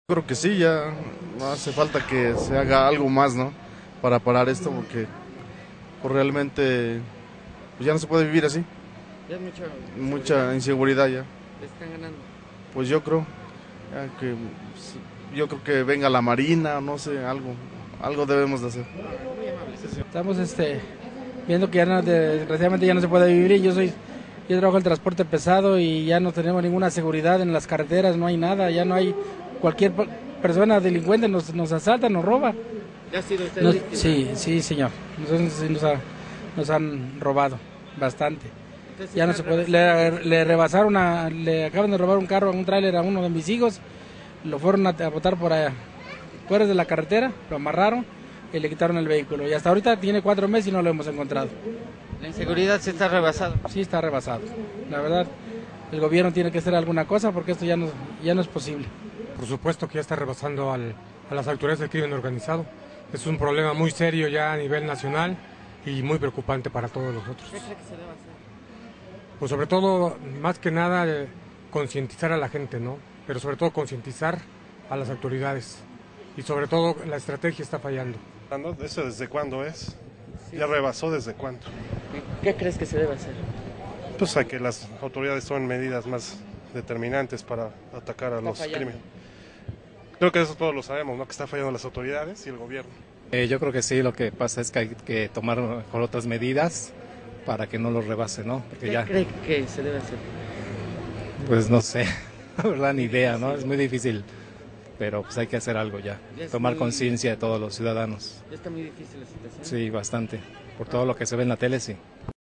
Creo que sí, ya no hace falta que se haga algo más, ¿no? Para parar esto, porque pues, realmente pues, ya no se puede vivir así. Ya es Mucha inseguridad ya. están ganando. Pues yo creo que venga la Marina, no sé, algo debemos de hacer. Estamos viendo que ya desgraciadamente ya no se puede vivir. Yo trabajo el transporte pesado y ya no tenemos ninguna seguridad en las carreteras, no hay nada, ya no hay cualquier persona delincuente nos asalta, nos roba. ¿Ya ha sido usted víctima? Sí, señor. Nosotros sí nos han robado bastante. Entonces, Ya no se puede. Le acaban de robar un carro, un tráiler a uno de mis hijos. Lo fueron a botar por allá, fuera de la carretera, lo amarraron y le quitaron el vehículo. Y hasta ahorita tiene 4 meses y no lo hemos encontrado. La inseguridad se está rebasando. Sí está rebasado. La verdad, el gobierno tiene que hacer alguna cosa porque esto ya no es posible. Por supuesto que ya está rebasando a las autoridades del crimen organizado. Es un problema muy serio ya a nivel nacional y muy preocupante para todos nosotros. ¿Qué cree que se debe hacer? Pues sobre todo, más que nada, concientizar a la gente, ¿no? Pero sobre todo concientizar a las autoridades. Y sobre todo la estrategia está fallando. ¿Eso desde cuándo es? ¿Ya rebasó desde cuándo? ¿Qué crees que se debe hacer? Pues a que las autoridades tomen medidas más determinantes para atacar a los crímenes. Creo que eso todos lo sabemos, ¿no? Que está fallando las autoridades y el gobierno. Yo creo que sí, lo que pasa es que hay que tomar mejor otras medidas para que no los rebase, ¿no? Porque ¿Qué ya, cree que se debe hacer? pues no sé, la verdad ni idea, ¿no? Es muy difícil, pero pues hay que hacer algo ya, tomar conciencia de todos los ciudadanos. Ya está muy difícil la situación. Sí, bastante, por todo lo que se ve en la tele, sí.